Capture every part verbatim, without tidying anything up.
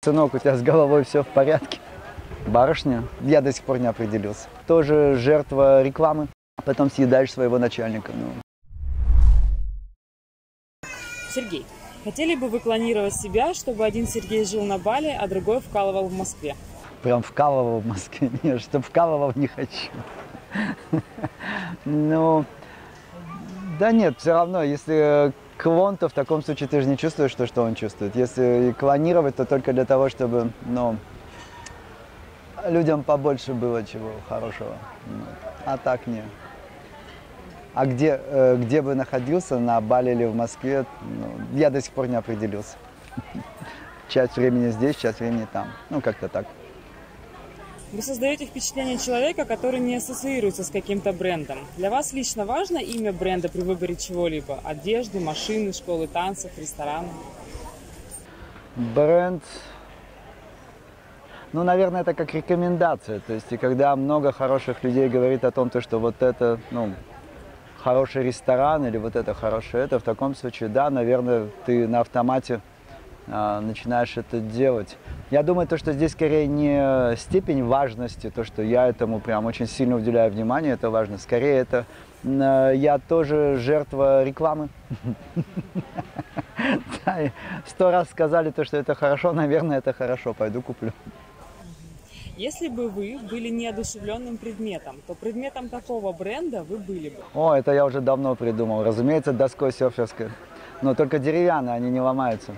Сынок, у тебя с головой все в порядке? Барышня? Я до сих пор не определился. Тоже жертва рекламы, а потом съедаешь своего начальника. Ну. Сергей, хотели бы вы клонировать себя, чтобы один Сергей жил на Бали, а другой вкалывал в Москве? Прям вкалывал в Москве? Нет, чтоб вкалывал не хочу. Ну, да нет, все равно, если клон, то в таком случае ты же не чувствуешь то, что он чувствует. Если клонировать, то только для того, чтобы, ну, людям побольше было чего хорошего. А так нет. А где, где бы находился, на Бали или в Москве, ну, я до сих пор не определился. Часть времени здесь, часть времени там. Ну, как-то так. Вы создаете впечатление человека, который не ассоциируется с каким-то брендом. Для вас лично важно имя бренда при выборе чего-либо? Одежды, машины, школы танцев, рестораны? Бренд, ну, наверное, это как рекомендация. То есть, и когда много хороших людей говорит о том, что вот это, ну, хороший ресторан или вот это хорошее, это в таком случае, да, наверное, ты на автомате а, начинаешь это делать. Я думаю, то, что здесь скорее не степень важности, то, что я этому прям очень сильно уделяю внимание, это важно. Скорее, это я тоже жертва рекламы. Сто раз сказали то, что это хорошо, наверное, это хорошо, пойду куплю. Если бы вы были неодушевленным предметом, то предметом какого бренда вы были бы? О, это я уже давно придумал. Разумеется, доской серферской. Но только деревянные, они не ломаются.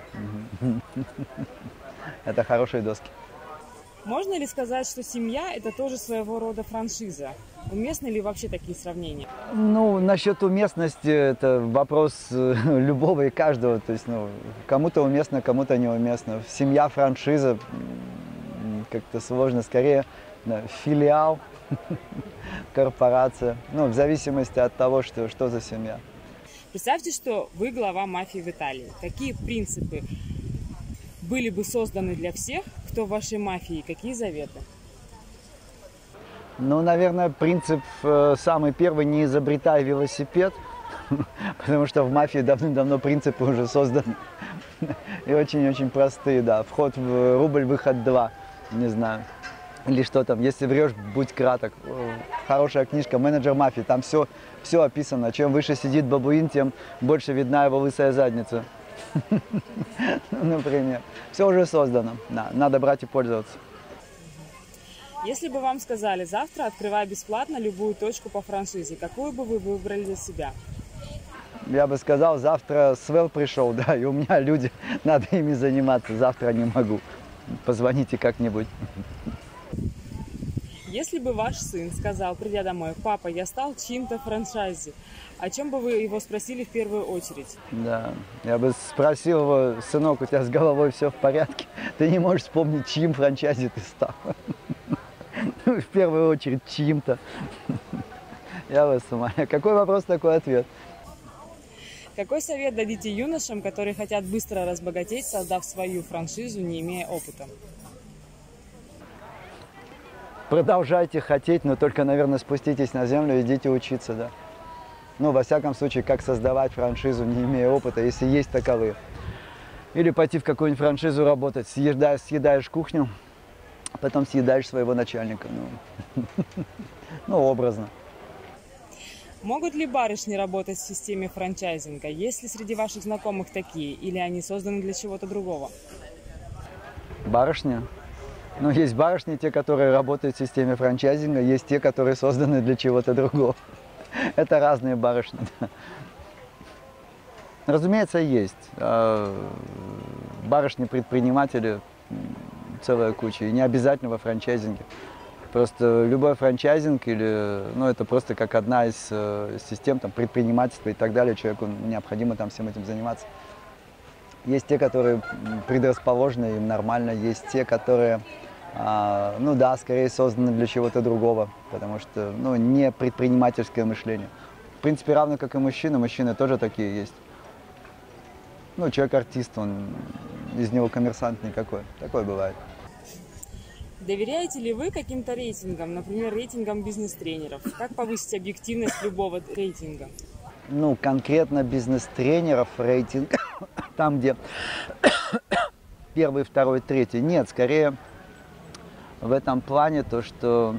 Это хорошие доски. Можно ли сказать, что семья – это тоже своего рода франшиза? Уместны ли вообще такие сравнения? Ну, насчет уместности, это вопрос любого и каждого. То есть, ну, кому-то уместно, кому-то неуместно. Семья, франшиза, как-то сложно. Скорее, да, филиал, корпорация. Ну, в зависимости от того, что, что за семья. Представьте, что вы глава мафии в Италии. Какие принципы были бы созданы для всех, кто в вашей мафии? Какие заветы? Ну, наверное, принцип э, самый первый – не изобретай велосипед, потому что в мафии давным-давно принципы уже созданы. И очень-очень простые, да. Вход в рубль, выход два, не знаю. Или что там, если врешь, будь краток. Хорошая книжка «Менеджер мафии», там все, все описано. Чем выше сидит бабуин, тем больше видна его лысая задница. Например. Все уже создано, да, надо брать и пользоваться. Если бы вам сказали, завтра открывай бесплатно любую точку по франшизе, какую бы вы выбрали для себя? Я бы сказал, завтра Свел пришел, да, и у меня люди, надо ими заниматься, завтра не могу. Позвоните как-нибудь. Если бы ваш сын сказал, придя домой: папа, я стал чьим-то франчайзи, о чем бы вы его спросили в первую очередь? Да, я бы спросил его: сынок, у тебя с головой все в порядке? Ты не можешь вспомнить, чьим франчайзи ты стал? В первую очередь, чьим-то. Я вас умоляю. Какой вопрос, такой ответ. Какой совет дадите юношам, которые хотят быстро разбогатеть, создав свою франшизу, не имея опыта? Продолжайте хотеть, но только, наверное, спуститесь на землю и идите учиться, да. Ну, во всяком случае, как создавать франшизу, не имея опыта, если есть таковые. Или пойти в какую-нибудь франшизу работать, съедаешь, съедаешь кухню, потом съедаешь своего начальника. Ну, ну, образно. Могут ли барышни работать в системе франчайзинга? Есть ли среди ваших знакомых такие? Или они созданы для чего-то другого? Барышня? Ну, есть барышни, те, которые работают в системе франчайзинга, есть те, которые созданы для чего-то другого. Это разные барышни. Разумеется, есть. Барышни-предприниматели целая куча, и не обязательно во франчайзинге. Просто любой франчайзинг, или, ну, это просто как одна из э, систем там, предпринимательства и так далее, человеку необходимо там всем этим заниматься. Есть те, которые предрасположены, им нормально, есть те, которые, э, ну да, скорее созданы для чего-то другого, потому что, ну, не предпринимательское мышление. В принципе, равно как и мужчины, мужчины тоже такие есть. Ну, человек-артист, он, из него коммерсант никакой, такое бывает. Доверяете ли вы каким-то рейтингам, например, рейтингам бизнес-тренеров? Как повысить объективность любого рейтинга? Ну, конкретно бизнес-тренеров рейтинг, там, где первый, второй, третий. Нет, скорее в этом плане то, что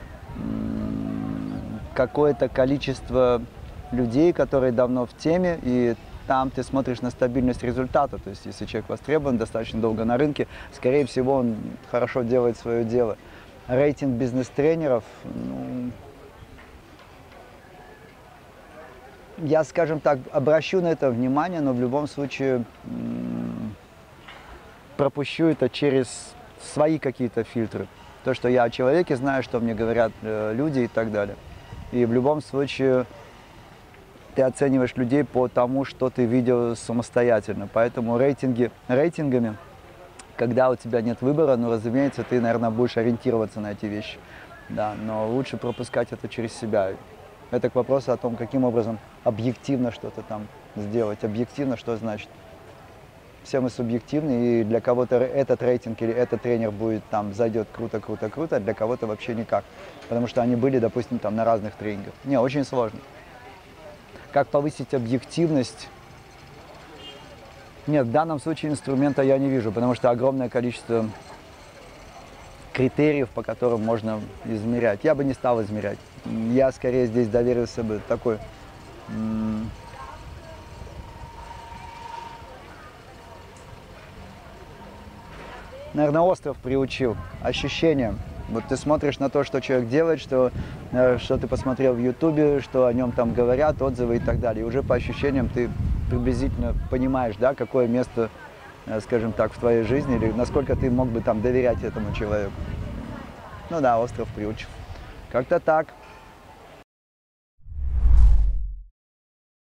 какое-то количество людей, которые давно в теме, и там ты смотришь на стабильность результата. То есть если человек востребован достаточно долго на рынке, скорее всего, он хорошо делает свое дело. Рейтинг бизнес-тренеров, ну, я, скажем так, обращу на это внимание, но в любом случае пропущу это через свои какие-то фильтры. То, что я о человеке знаю, что мне говорят э, люди и так далее. И в любом случае ты оцениваешь людей по тому, что ты видел самостоятельно. Поэтому рейтинги, рейтингами, когда у тебя нет выбора, ну, разумеется, ты, наверное, будешь ориентироваться на эти вещи. Да, но лучше пропускать это через себя. Это к вопросу о том, каким образом объективно что-то там сделать. Объективно, что значит? Все мы субъективны, и для кого-то этот рейтинг или этот тренер будет там зайдет круто, круто, круто, а для кого-то вообще никак. Потому что они были, допустим, там на разных тренингах. Не, очень сложно. Как повысить объективность? Нет, в данном случае инструмента я не вижу, потому что огромное количество критериев, по которым можно измерять. Я бы не стал измерять. Я скорее здесь доверился бы такой... Наверное, остров приучил ощущением. Вот ты смотришь на то, что человек делает, что, что ты посмотрел в Ютубе, что о нем там говорят, отзывы и так далее. И уже по ощущениям ты приблизительно понимаешь, да, какое место, скажем так, в твоей жизни, или насколько ты мог бы там доверять этому человеку. Ну да, остров приучил. Как-то так.